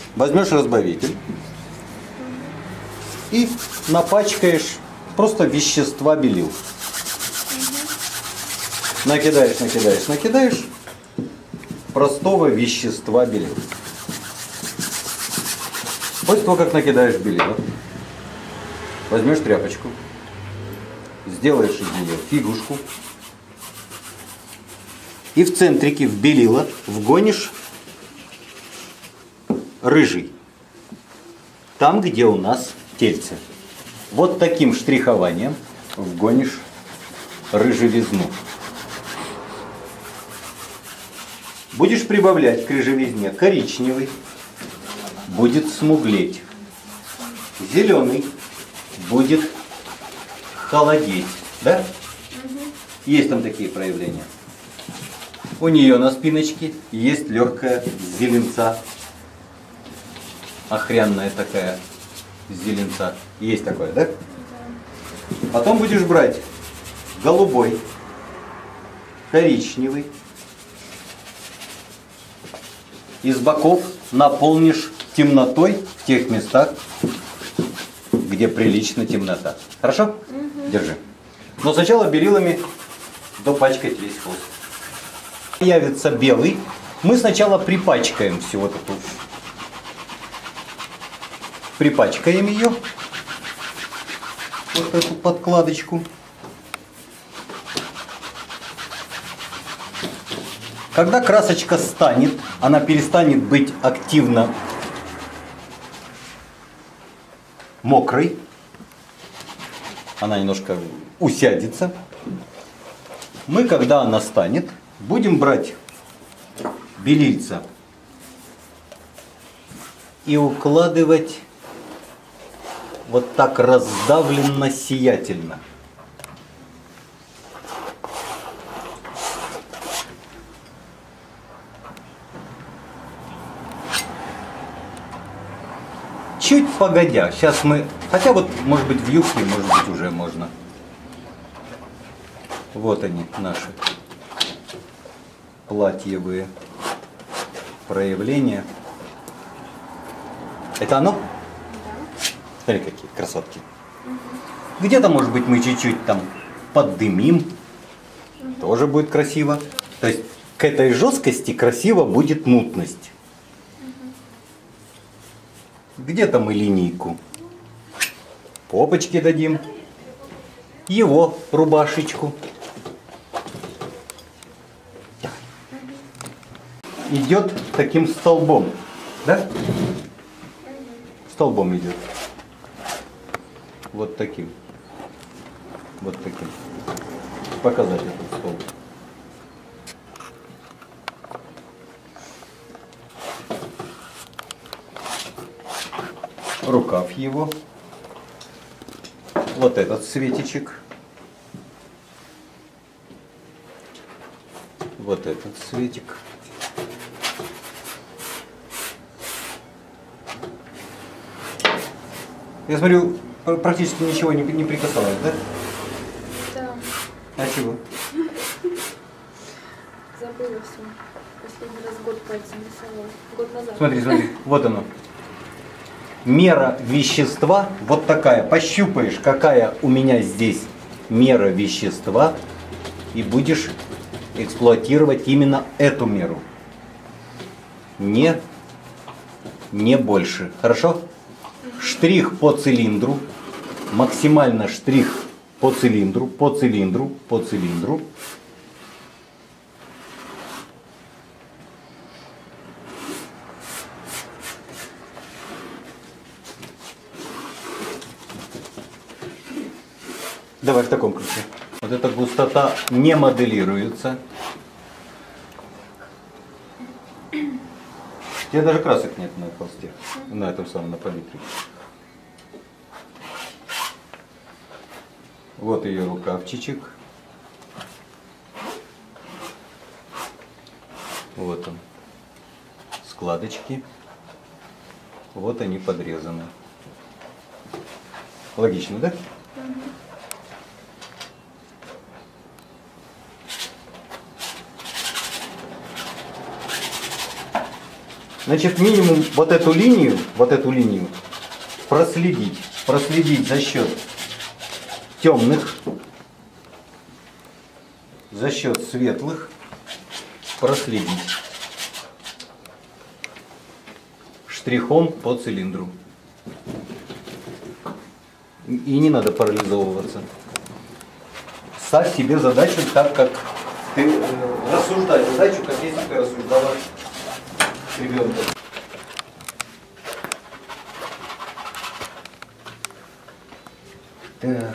возьмешь разбавитель и напачкаешь просто вещества белил. Накидаешь простого вещества белил. После того, как накидаешь белила, возьмешь тряпочку, сделаешь из нее фигушку и в центрике в белила вгонишь рыжий. Там, где у нас тельце. Вот таким штрихованием вгонишь рыжевизну. Будешь прибавлять к рыжевизне коричневый, будет смуглеть. Зеленый будет холодеть. Да? Есть там такие проявления. У нее на спиночке есть легкая зеленца. Охрянная такая зеленца. Есть такое, да? Потом будешь брать голубой, коричневый. Из боков наполнишь темнотой в тех местах, где прилично темнота. Хорошо? Держи. Но сначала белилами допачкать весь хвост. Появится белый. Мы сначала припачкаем всю вот эту. Припачкаем ее. Вот эту подкладочку. Когда красочка станет, она перестанет быть активно мокрой. Она немножко усядется. Мы, когда она станет, будем брать белильца и укладывать вот так раздавленно, сиятельно. Чуть погодя, сейчас мы, хотя вот может быть в юбке, может быть уже можно. Вот они наши платьевые проявления. Это оно? Да. Смотри, какие красотки. Где-то, может быть, мы чуть-чуть там поддымим. Тоже будет красиво. То есть к этой жесткости красиво будет мутность. Где-то мы линейку попочки дадим, его рубашечку. Идет таким столбом, да? Столбом идет. Вот таким. Вот таким. Показать этот столб. Рукав его, вот этот светичек, вот этот светик, я смотрю, практически ничего не прикасалось, да? Да. А чего? Забыла все. Последний раз год пальцем рисовала. Год назад. Смотри, вот оно. Мера вещества вот такая. Пощупаешь, какая у меня здесь мера вещества, и будешь эксплуатировать именно эту меру. Не больше. Хорошо? Штрих по цилиндру. Максимально штрих по цилиндру, по цилиндру, по цилиндру. Давай в таком ключе. Вот эта густота не моделируется. У тебя даже красок нет на холсте, на этом самом, на палитре. Вот ее рукавчичек. Вот он. Складочки. Вот они подрезаны. Логично, да? Значит, минимум вот эту линию проследить за счет темных, за счет светлых, проследить штрихом по цилиндру. И не надо парализовываться. Ставь себе задачу так, как ты рассуждай задачу, как если ты рассуждала с ребенком. Так.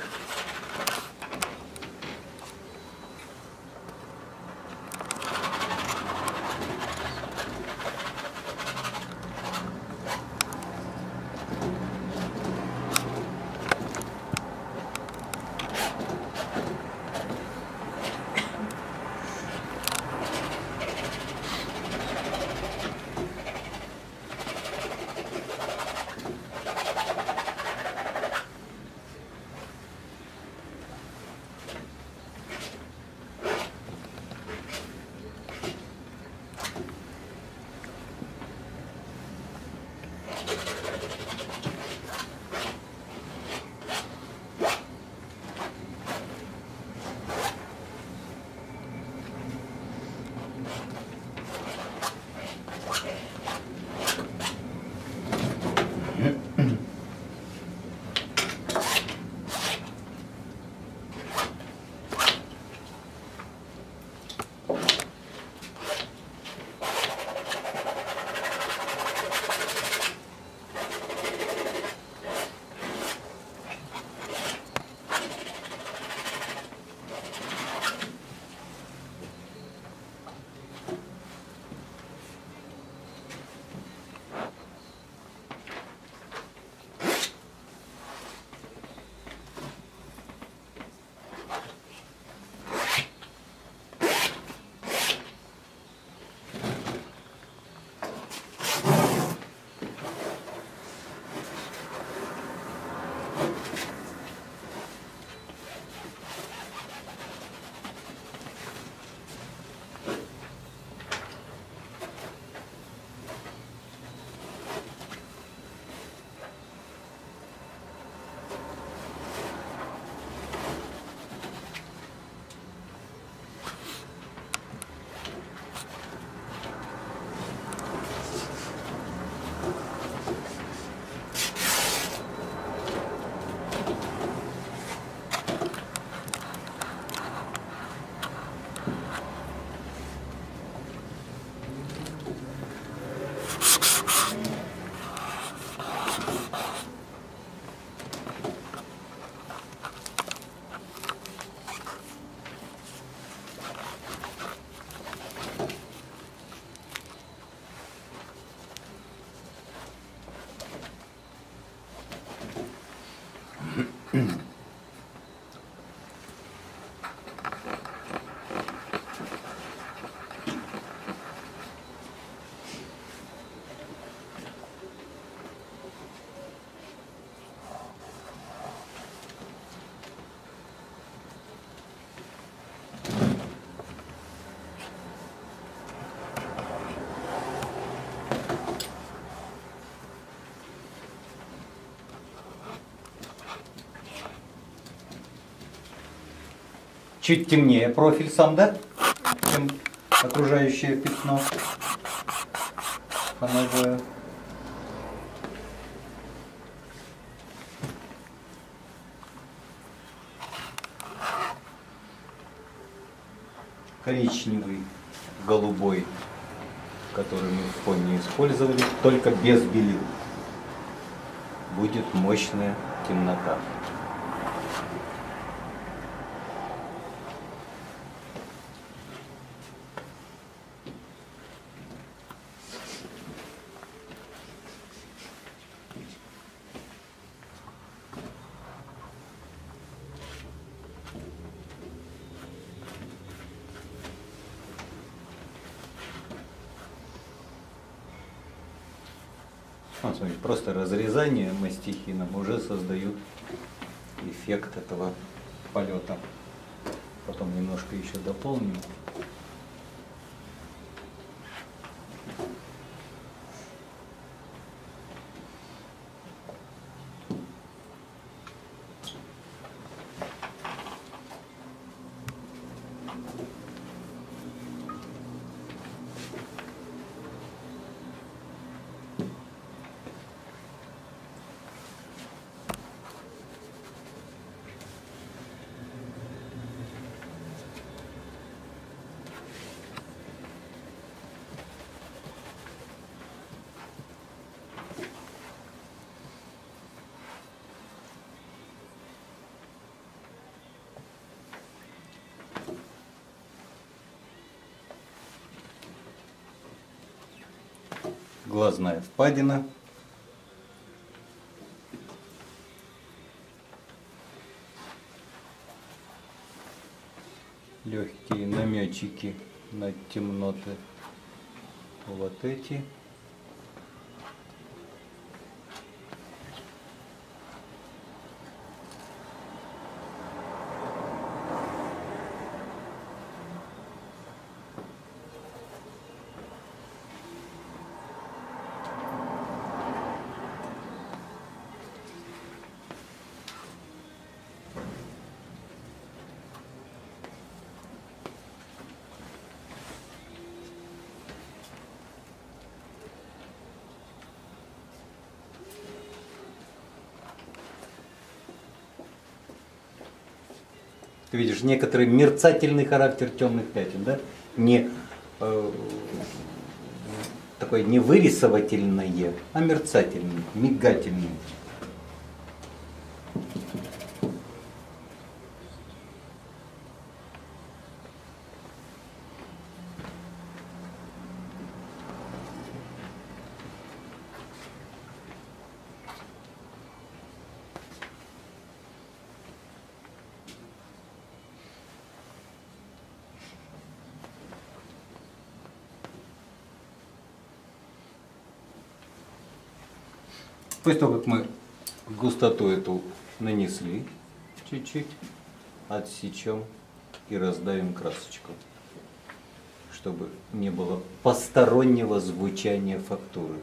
Чуть темнее профиль сам, да? Чем окружающее пятно фоновое. Коричневый, голубой, который мы в фоне использовали, только без белил. Будет мощная темнота. Вот, смотрите, просто разрезание мастихином уже создают эффект этого полета. Потом немножко еще дополним. глазная впадина. Легкие наметчики на темноты. Вот эти. Ты видишь некоторый мерцательный характер темных пятен, да? Не такое не вырисовательное, а мерцательное, мигательное. После того, как мы густоту эту нанесли, чуть-чуть отсечем и раздавим красочку, чтобы не было постороннего звучания фактуры.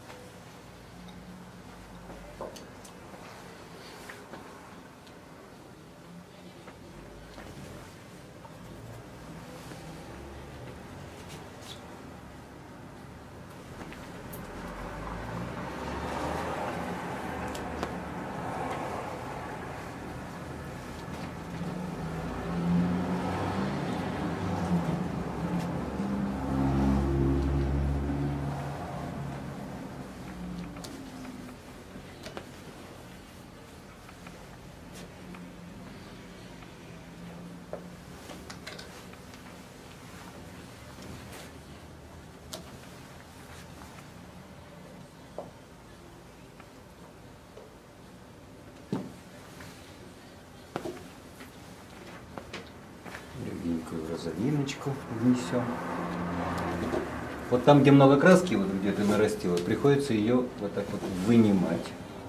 Легенькую розовиночку внесем. Вот там, где много краски, вот где ты нарастила, приходится ее вот так вот вынимать.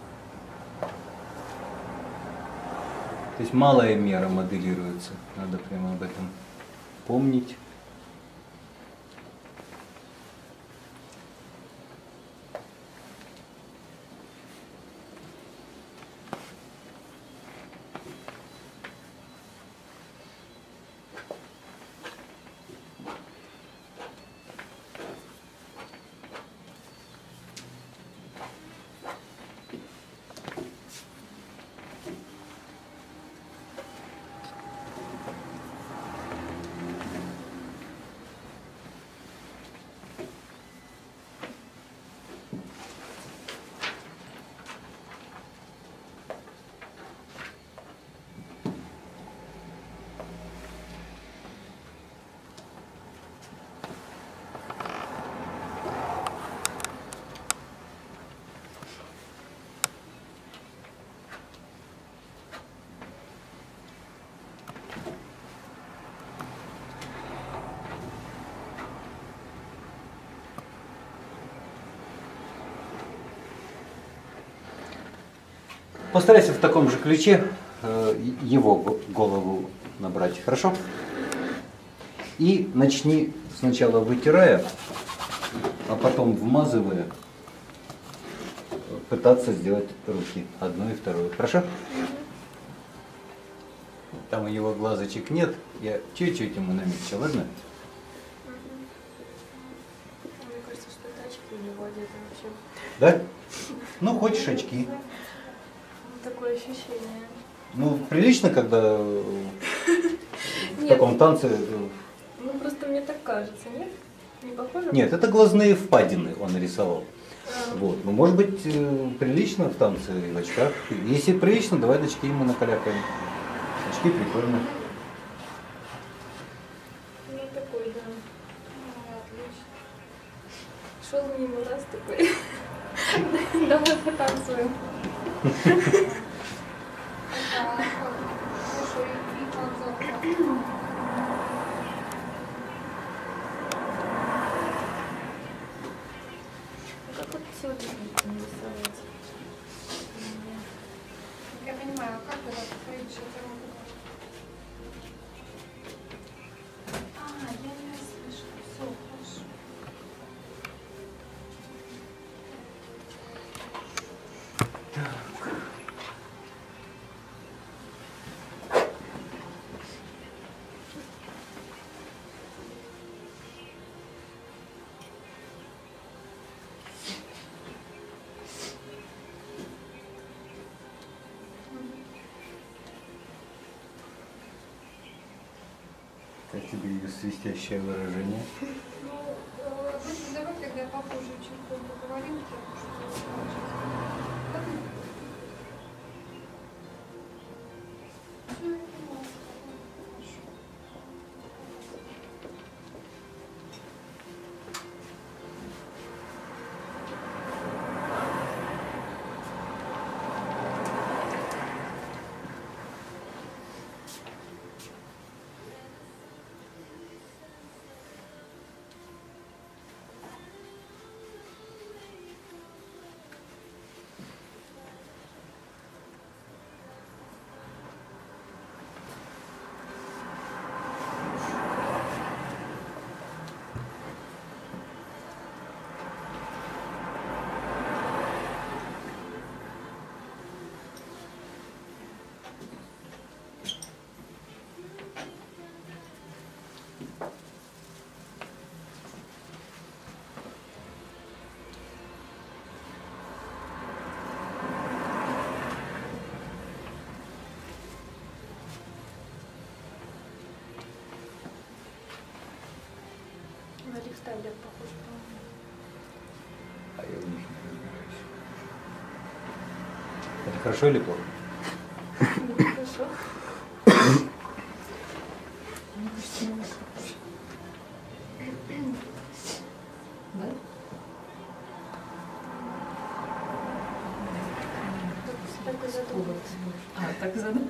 То есть малая мера моделируется. Надо прямо об этом помнить. Постарайся в таком же ключе его голову набрать, хорошо? И начни сначала вытирая, а потом вмазывая, пытаться сделать руки, одну и вторую, хорошо? Там у него глазочек нет, я чуть-чуть ему намечу, ладно? Мне кажется, что это очки у него одеты вообще. Да? Ну, хочешь очки. Такое ощущение. Ну, прилично, когда в Нет. таком танце... Ну просто мне так кажется, нет? Не похоже? Нет, это глазные впадины он рисовал. Вот. Ну, может быть, прилично в танце и в очках. Если прилично, давай очки ему накалякаем. Очки прикольные. Ну такой, да. Ну, отлично. Шел мимо раз такой. Давай потанцуем. Как вот все это нарисовать? Я понимаю, как это поедешь, я могу. Я не слышу. Все, хорошо. Как тебе ее свистящее выражение? Давай тогда попозже чуть поговорим. На лифтайлер похож, по-моему. А я в них не разбираюсь. Это хорошо или плохо? Хорошо. Да? Так и задумать. Так и задумать.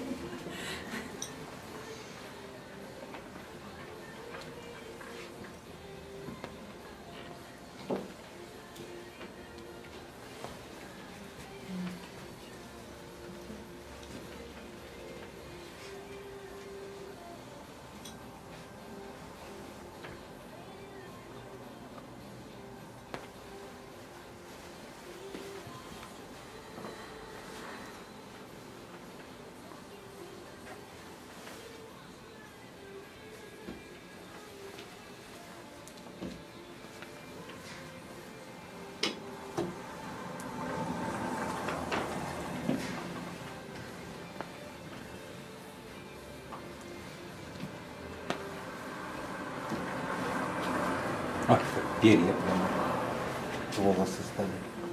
А, как перья прямо. Волосы стали.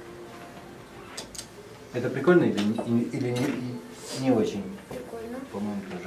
Это прикольно или не очень? Прикольно. По-моему, тоже.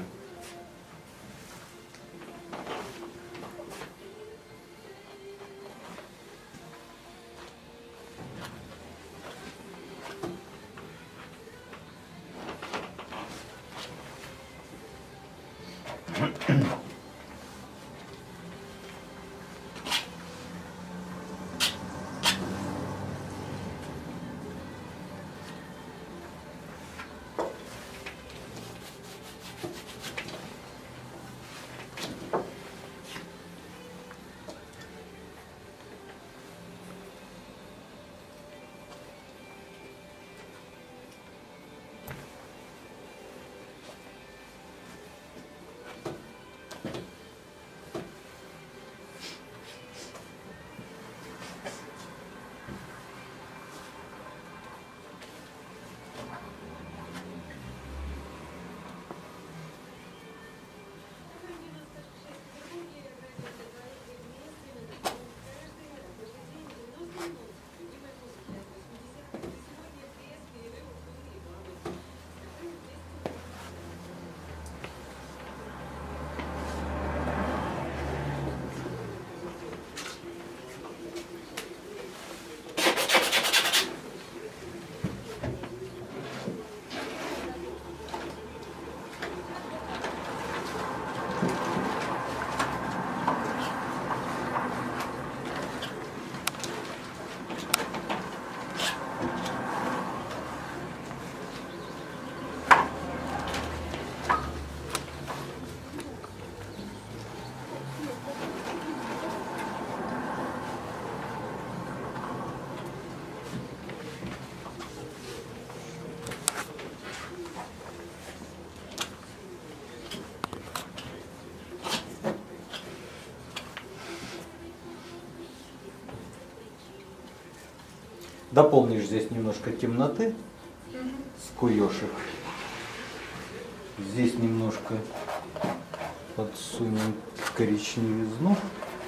Дополнишь здесь немножко темноты, скуешь их. Здесь немножко подсунем коричневизну.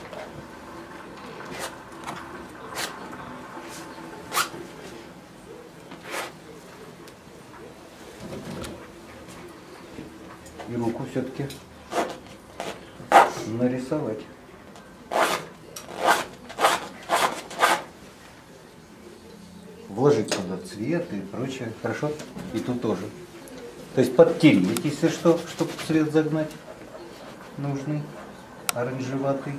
И руку все-таки нарисовать. Вложить туда цвет и прочее. Хорошо? И тут тоже. То есть подтереть, если что, чтобы цвет загнать нужный, оранжеватый.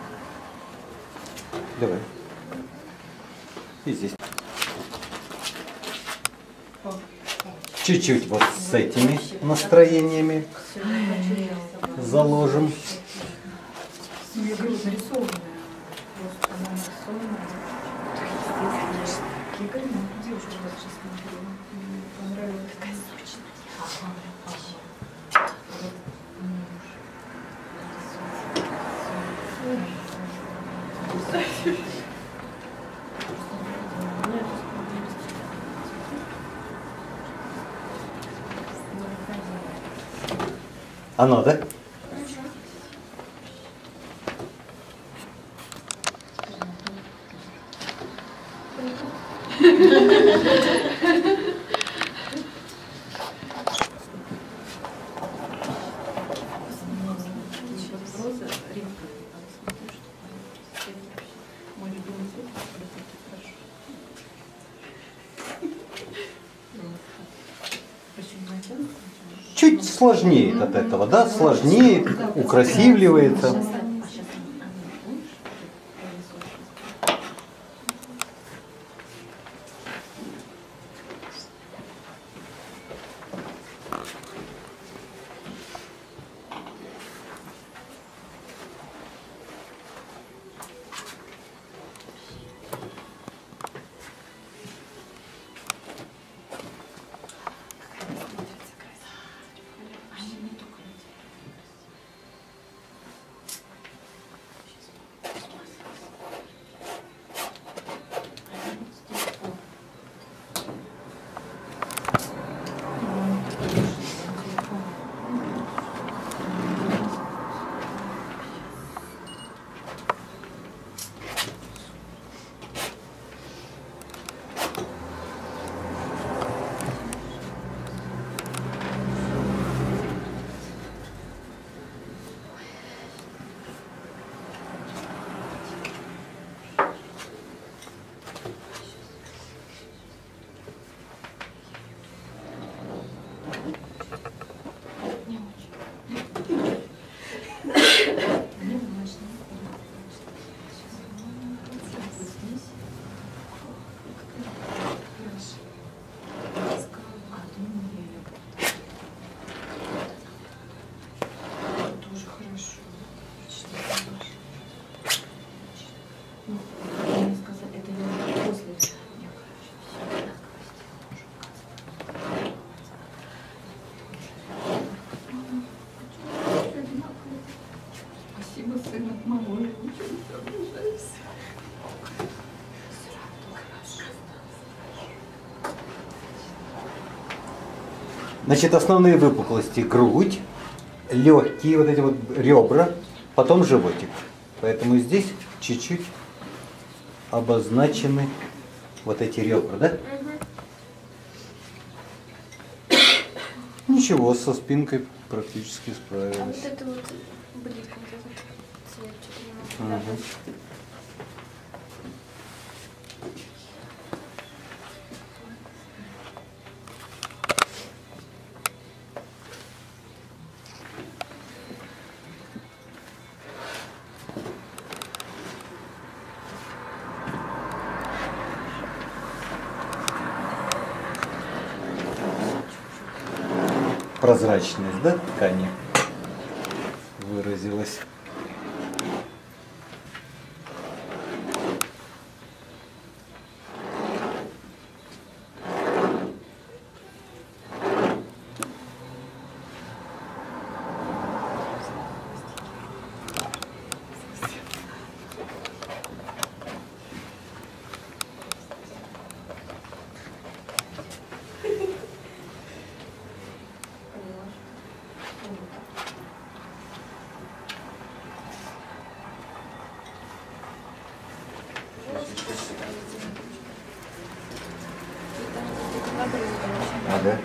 Давай. И здесь. Чуть-чуть вот с этими настроениями заложим. Я говорю, нарисованная. Просто она нарисованная. Я говорю, девушка вот сейчас смотрела. Мне понравилось. Какая сочная. Оно, да? Чуть сложнее от этого, да? Сложнее, украсивливается. Спасибо, сын, от мамы. Ничего не соображаешься. Значит, основные выпуклости: грудь, легкие вот эти вот ребра, потом животик. Поэтому здесь чуть-чуть обозначены вот эти ребра, да? Ничего, со спинкой практически А справилась. вот это вот блик, вот этот цвет, что-то не могу Мгм. добавить. Прозрачность, да, ткани выразилась. А, да?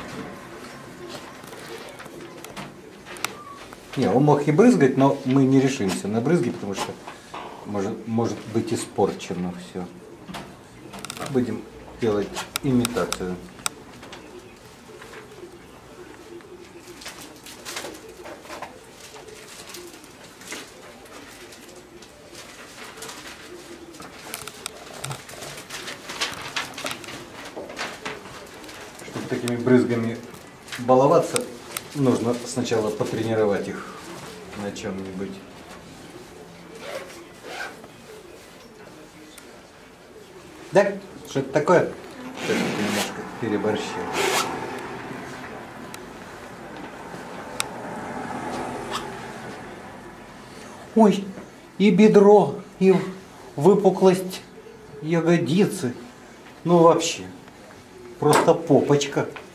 Не, он мог и брызгать, но мы не решимся на брызги, потому что может быть испорчено все. Будем делать имитацию. Чтобы такими брызгами баловаться, нужно сначала потренировать их на чем-нибудь. Да? Что это такое? Что-то немножко переборщил. Ой, и бедро, и выпуклость ягодицы. Ну вообще, просто попочка.